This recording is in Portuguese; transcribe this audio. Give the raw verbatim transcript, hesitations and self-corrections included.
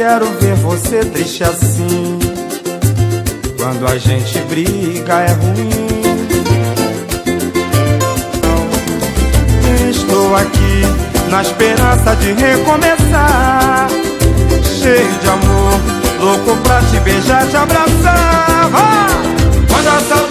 quero ver você triste assim. Quando a gente briga é ruim. Estou aqui na esperança de recomeçar, cheio de amor, louco pra te beijar, te abraçar. Ah! Quando a saudade